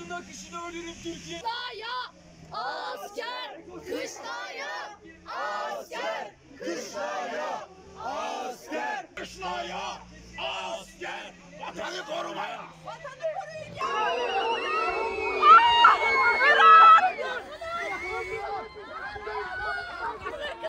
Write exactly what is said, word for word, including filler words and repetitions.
kanın akışını ölürüm Türkiye. Kışlaya asker, kışlaya asker, Kışlaya asker, kışlaya asker, vatanı